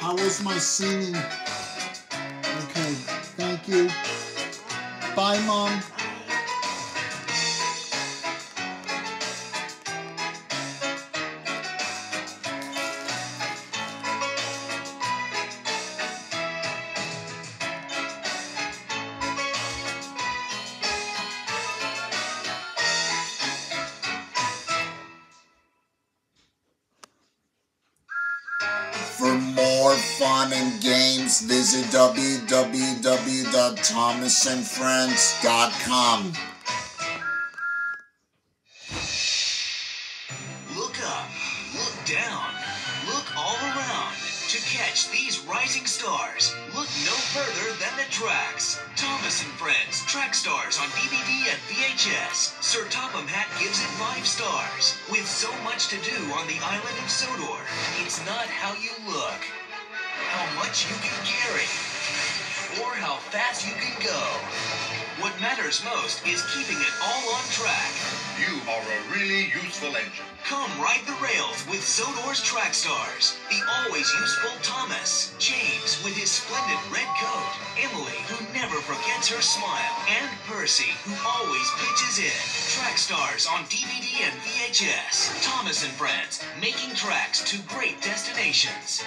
How was my singing? Okay, thank you. Bye, Mom. For more fun and games, visit www.thomasandfriends.com. Look up, look down, look all around. To catch these rising stars, look no further than the tracks. Thomas and Friends Track Stars on DVD and VHS. Sir Topham Hatt gives it 5 stars. With so much to do on the island of Sodor, it's not how you look, how much you can carry, or how fast you can go. What matters most is keeping it all on track. You are a really useful engine. Come ride the rails with Sodor's Track Stars. The always useful Thomas, James with his splendid red coat, Emily who never forgets her smile, and Percy who always pitches in. Track Stars on DVD and VHS. Thomas and Friends, making tracks to great destinations.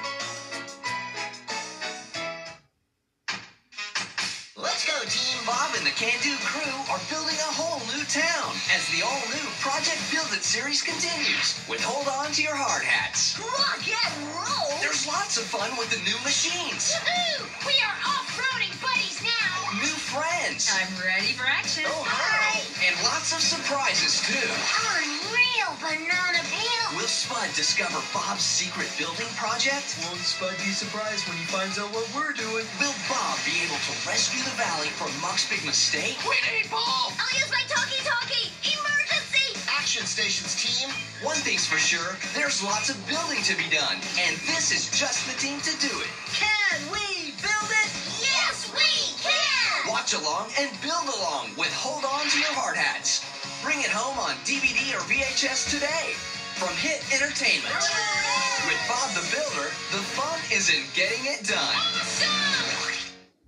Let's go, Team Bob and the Can-Do crew are building a whole new town as the all-new Project Build It series continues with Hold On to Your Hard Hats. Rock and roll! There's lots of fun with the new machines, Woohoo! We are off-roading buddies now! new friends, I'm ready for action. Oh, hi! And lots of surprises, too. Unreal banana peel! Will Spud discover Bob's secret building project? Won't Spud be surprised when he finds out what we're doing? Will Bob be able to rescue the valley from Muck's big mistake? Wait, 8-Ball! I'll use my talkie-talkie! Emergency! Action Stations team. One thing's for sure, there's lots of building to be done, and this is just the team to do it. Can we build it? Yes, we can! Watch along and build along with Hold On to Your Hard Hats. Bring it home on DVD or VHS today from Hit Entertainment. With Bob the Builder, the fun is in getting it done. Awesome!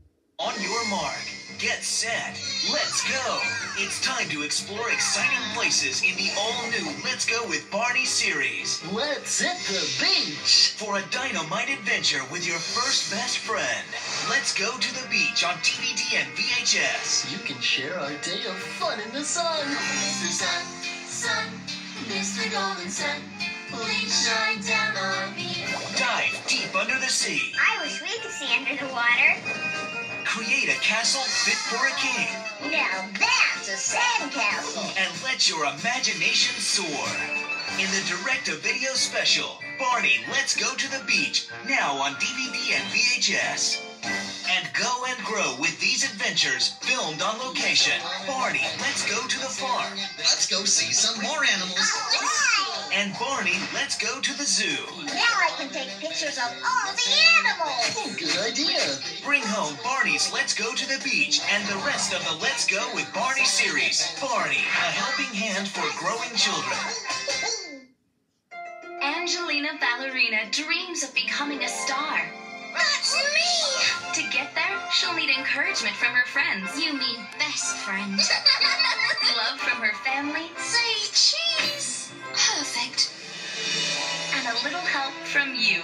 On your mark, get set, let's go. It's time to explore exciting places in the all-new Let's Go with Barney series. Let's hit the beach! For a dynamite adventure with your first best friend. Let's go to the beach on DVD and VHS. You can share our day of fun in the sun. Mr. Sun, Sun, Mr. Golden Sun, please shine down on me. Dive deep under the sea. I wish we could see under the water. Create a castle fit for a king. Now that's a sandcastle. And let your imagination soar. In the direct-to-video special, Barney Let's Go to the Beach, now on DVD and VHS. And go and grow with these adventures filmed on location. Barney Let's Go to the farm. Let's go see some more animals. All right. And Barney Let's Go to the zoo. Now I can take pictures of all the animals. Oh, good idea. Bring home Barney's Let's Go to the Beach and the rest of the Let's Go with Barney series. Barney, a helping hand for growing children. Angelina Ballerina dreams of becoming a star. That's me. To get there, she'll need encouragement from her friends. You mean best friend? Love from her family. Say cheese. Perfect. And a little help from you.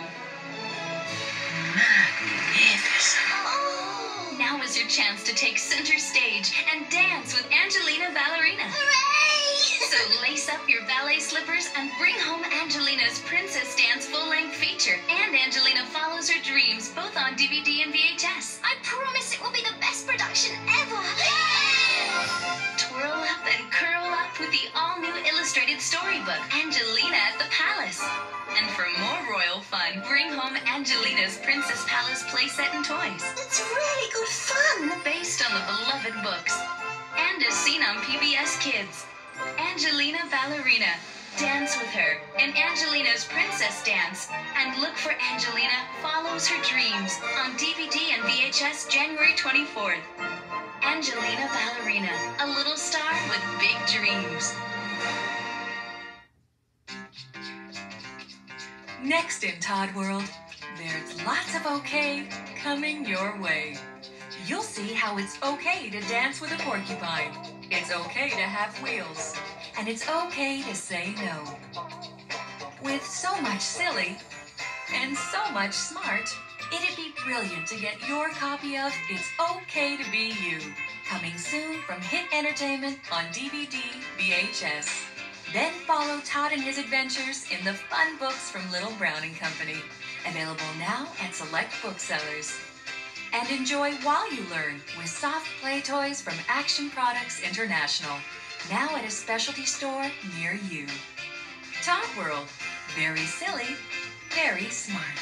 Magnificent. Oh. Now is your chance to take center stage and dance with Angelina Ballerina. Hooray! So lace up your ballet slippers and bring home Angelina's Princess Dance full-length feature. And Angelina Follows Her Dreams, both on DVD and VHS. I promise it will be the best production ever. Twirl up and curl up with the all-new illustrated storybook, Angelina at the Palace. And for more royal fun, bring home Angelina's Princess Palace playset and toys. It's really good fun. Based on the beloved books. And as seen on PBS Kids. Angelina Ballerina. Dance with her in Angelina's Princess Dance. And look for Angelina Follows Her Dreams on DVD and VHS January 24th. Angelina Ballerina, a little star with big dreams. Next in Todd World, there's lots of okay coming your way. You'll see how it's okay to dance with a porcupine. It's okay to have wheels. And it's okay to say no. With so much silly and so much smart, it'd be brilliant to get your copy of It's Okay to Be You. Coming soon from Hit Entertainment on DVD, VHS. Then follow Todd and his adventures in the fun books from Little Brown and Company. Available now at select booksellers. And enjoy while you learn with soft play toys from Action Products International. Now at a specialty store near you. Todd World. Very silly, very smart.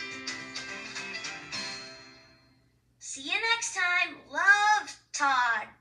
See you next time. Love, Todd.